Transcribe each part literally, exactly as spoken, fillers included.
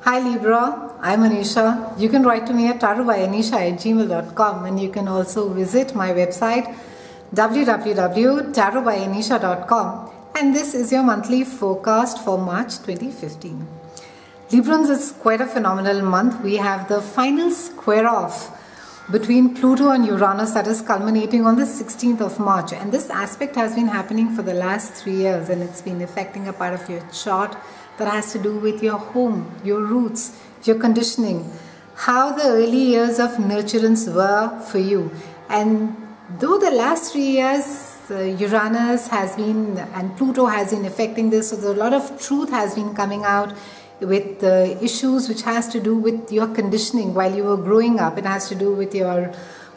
Hi Libra, I'm Anisha. You can write to me at tarotbyanisha at gmail dot com, and you can also visit my website w w w dot tarot by anisha dot com, and this is your monthly forecast for March twenty fifteen. Librans, it's quite a phenomenal month. We have the final square off between Pluto and Uranus that is culminating on the sixteenth of March, and this aspect has been happening for the last three years and it's been affecting a part of your chart that has to do with your home, your roots, your conditioning, how the early years of nurturance were for you. And though the last three years uh, Uranus has been and Pluto has been affecting this, so there's a lot of truth has been coming out with the issues which has to do with your conditioning while you were growing up. It has to do with your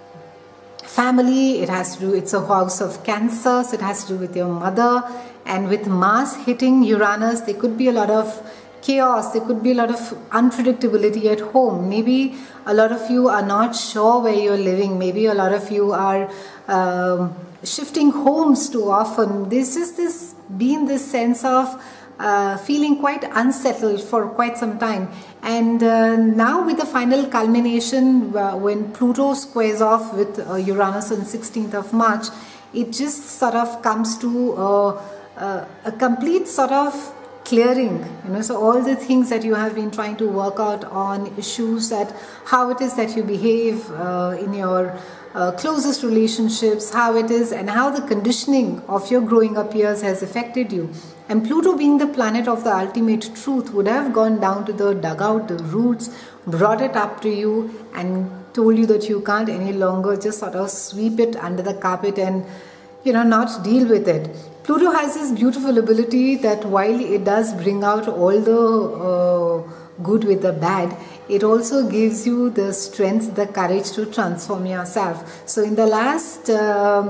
family, it has to do, it's a house of Cancer, so it has to do with your mother. And with Mars hitting Uranus, there could be a lot of chaos, there could be a lot of unpredictability at home. Maybe a lot of you are not sure where you're living, maybe a lot of you are um, shifting homes too often. There's just this, been this sense of Uh, feeling quite unsettled for quite some time, and uh, now with the final culmination uh, when Pluto squares off with uh, Uranus on sixteenth of March, it just sort of comes to uh, uh, a complete sort of clearing, you know. So all the things that you have been trying to work out on, issues that how it is that you behave uh, in your uh, closest relationships, how it is and how the conditioning of your growing up years has affected you. And Pluto, being the planet of the ultimate truth, would have gone down to the dugout, the roots, brought it up to you and told you that you can't any longer just sort of sweep it under the carpet and, you know, not deal with it. Pluto has this beautiful ability that while it does bring out all the uh, good with the bad, it also gives you the strength, the courage to transform yourself. So in the last uh,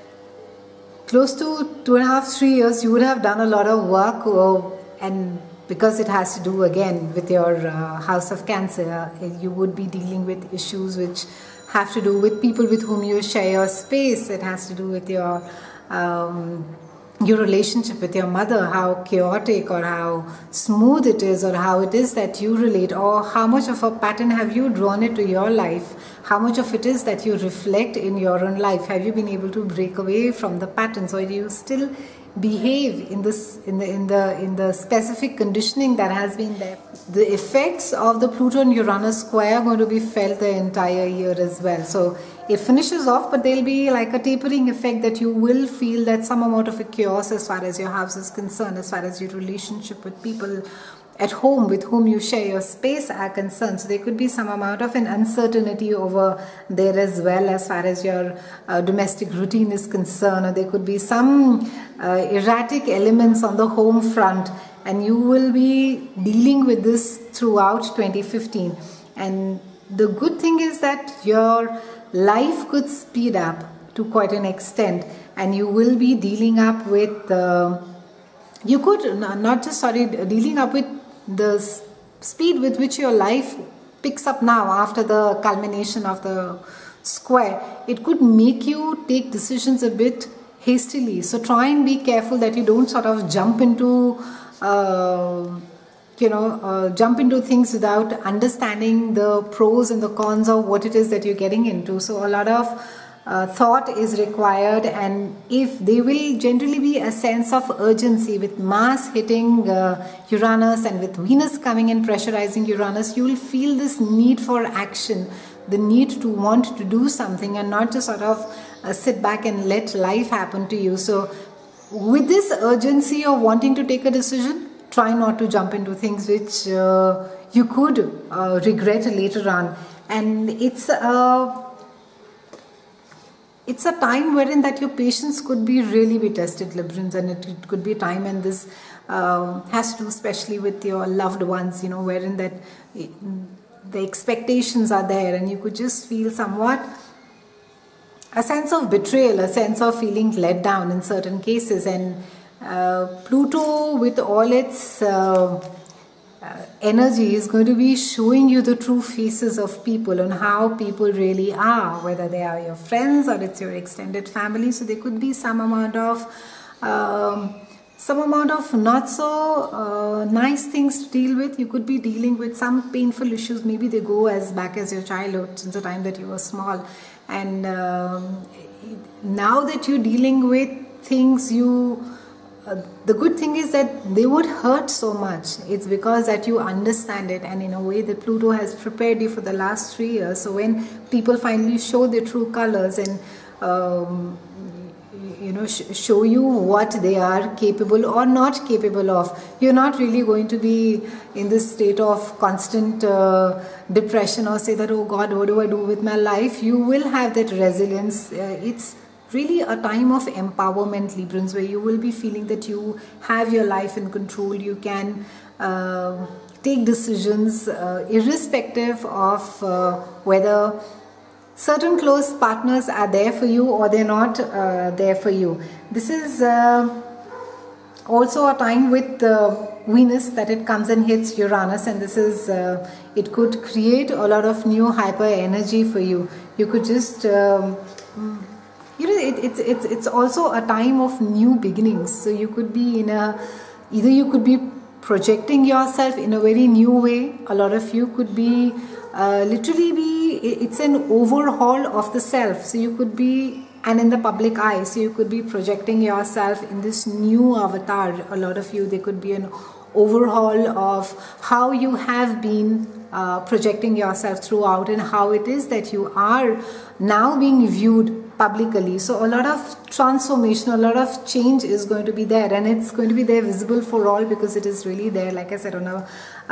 close to two and a half, three years, you would have done a lot of work, uh, and because it has to do again with your uh, house of Cancer, uh, you would be dealing with issues which have to do with people with whom you share your space. It has to do with your um, your relationship with your mother, how chaotic or how smooth it is, or how it is that you relate, or how much of a pattern have you drawn it to your life, how much of it is that you reflect in your own life. Have you been able to break away from the patterns, or do you still behave in this in the in the in the specific conditioning that has been there? The effects of the Pluto and Uranus square are going to be felt the entire year as well. So it finishes off, but there'll be like a tapering effect that you will feel that some amount of a chaos as far as your house is concerned, as far as your relationship with people at home with whom you share your space are concerned. So there could be some amount of an uncertainty over there as well, as far as your uh, domestic routine is concerned, or there could be some uh, erratic elements on the home front, and you will be dealing with this throughout twenty fifteen. And the good thing is that your life could speed up to quite an extent, and you will be dealing up with uh, you could not just sorry dealing up with the speed with which your life picks up now after the culmination of the square. It could make you take decisions a bit hastily, so try and be careful that you don't sort of jump into uh, you know uh, jump into things without understanding the pros and the cons of what it is that you're getting into. So a lot of Uh, thought is required, and if there will generally be a sense of urgency with Mars hitting uh, Uranus and with Venus coming and pressurizing Uranus, you will feel this need for action, the need to want to do something and not just sort of uh, sit back and let life happen to you. So with this urgency of wanting to take a decision, try not to jump into things which uh, you could uh, regret later on. And it's a uh, It's a time wherein that your patience could be really be tested, Librans, and it, it could be a time, and this uh, has to do especially with your loved ones, you know, wherein that the expectations are there, and you could just feel somewhat a sense of betrayal, a sense of feeling let down in certain cases. And uh, Pluto, with all its uh, Uh, energy, is going to be showing you the true faces of people and how people really are, whether they are your friends or it's your extended family. So there could be some amount of um, some amount of not so uh, nice things to deal with. You could be dealing with some painful issues. Maybe they go as back as your childhood, since the time that you were small. And um, now that you're dealing with things, you uh, the good thing is that they would hurt so much. It's because that you understand it, and in a way that Pluto has prepared you for the last three years. So when people finally show their true colors and um, you know, sh show you what they are capable or not capable of, you're not really going to be in this state of constant uh, depression or say that, oh God, what do I do with my life? You will have that resilience. Uh, it's really a time of empowerment, Librans, where you will be feeling that you have your life in control. You can uh, take decisions uh, irrespective of uh, whether certain close partners are there for you or they're not uh, there for you. This is uh, also a time with uh, Venus that it comes and hits Uranus, and this is uh, it could create a lot of new hyper energy for you. You could just um, you know it, it's it's it's also a time of new beginnings. So you could be in a either you could be projecting yourself in a very new way. A lot of you could be uh, literally be it's an overhaul of the self. So you could be, and in the public eye, so you could be projecting yourself in this new avatar. A lot of you, there could be an overhaul of how you have been uh, projecting yourself throughout, and how it is that you are now being viewed publicly. So a lot of transformation, a lot of change is going to be there, and it's going to be there visible for all because it is really there, like I said, on a uh,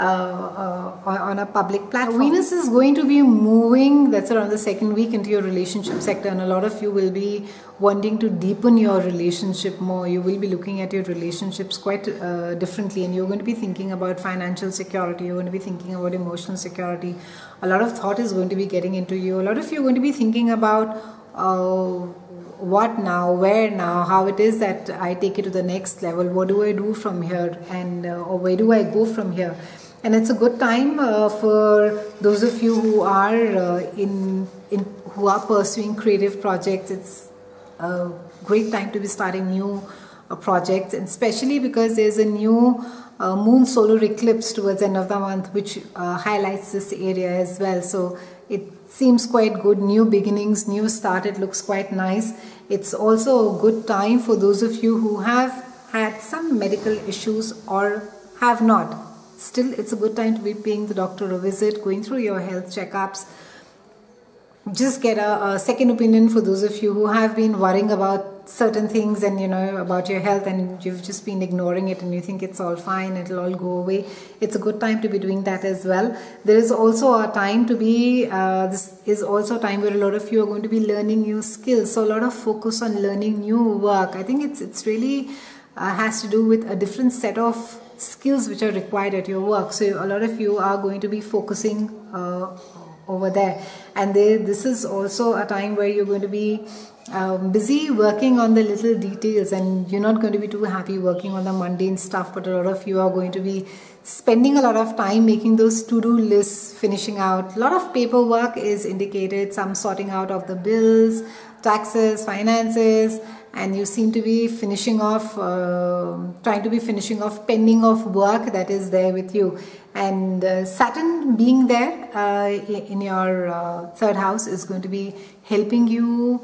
uh, on a public platform. Venus is going to be moving, that's around the second week, into your relationship sector, and a lot of you will be wanting to deepen your relationship more. You will be looking at your relationships quite uh, differently, and you're going to be thinking about financial security. You're going to be thinking about emotional security. A lot of thought is going to be getting into you. A lot of you are going to be thinking about Uh, what now, where now, how it is that I take it to the next level, what do I do from here, and uh, or where do I go from here. And it's a good time uh, for those of you who are uh, in, in who are pursuing creative projects. It's a great time to be starting new uh, projects, and especially because there's a new uh, moon solar eclipse towards the end of the month, which uh, highlights this area as well. So it seems quite good. New beginnings, new start. It looks quite nice. It's also a good time for those of you who have had some medical issues or have not. Still, it's a good time to be paying the doctor a visit, going through your health checkups. Just get a, a second opinion for those of you who have been worrying about certain things and you know about your health, and you've just been ignoring it and you think it's all fine, it'll all go away. It's a good time to be doing that as well. There is also a time to be uh, this is also a time where a lot of you are going to be learning new skills. So a lot of focus on learning new work. I think it's it's really uh, has to do with a different set of skills which are required at your work. So a lot of you are going to be focusing uh, over there, and they, this is also a time where you're going to be um, busy working on the little details, and you're not going to be too happy working on the mundane stuff, but a lot of you are going to be spending a lot of time making those to-do lists, finishing out. A lot of paperwork is indicated, some sorting out of the bills, taxes, finances, and you seem to be finishing off, uh, trying to be finishing off pending of work that is there with you. And uh, Saturn being there uh, in your uh, third house is going to be helping you,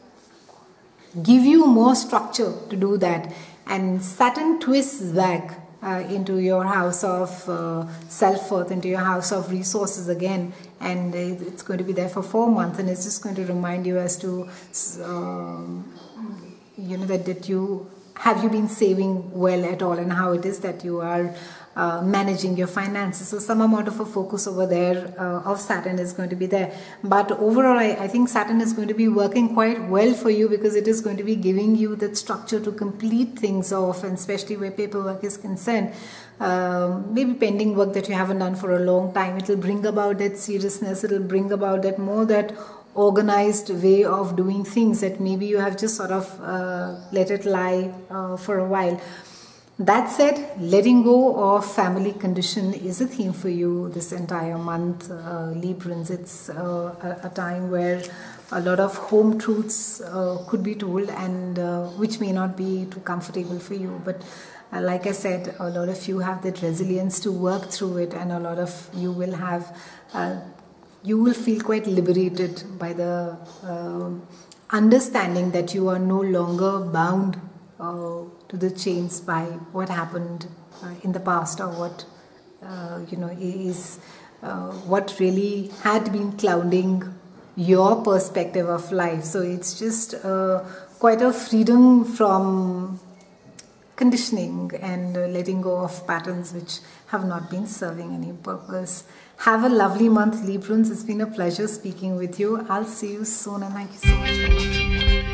give you more structure to do that. And Saturn twists back uh, into your house of uh, self-worth, into your house of resources again, and it's going to be there for four months, and it's just going to remind you as to um, you know that, that you have you been saving well at all, and how it is that you are Uh, managing your finances. So some amount of a focus over there uh, of Saturn is going to be there. But overall, I, I think Saturn is going to be working quite well for you, because it is going to be giving you that structure to complete things off, and especially where paperwork is concerned. Um, maybe pending work that you haven't done for a long time. It will bring about that seriousness. It will bring about that more that organized way of doing things that maybe you have just sort of uh, let it lie uh, for a while. That said, letting go of family condition is a theme for you this entire month, uh, Librans. It's uh, a, a time where a lot of home truths uh, could be told, and uh, which may not be too comfortable for you. But uh, like I said, a lot of you have that resilience to work through it, and a lot of you will have, uh, you will feel quite liberated by the uh, understanding that you are no longer bound uh, to the chains by what happened uh, in the past, or what uh, you know is uh, what really had been clouding your perspective of life. So it's just uh, quite a freedom from conditioning and uh, letting go of patterns which have not been serving any purpose. Have a lovely month, Librans. It's been a pleasure speaking with you. I'll see you soon, and thank you so much for watching.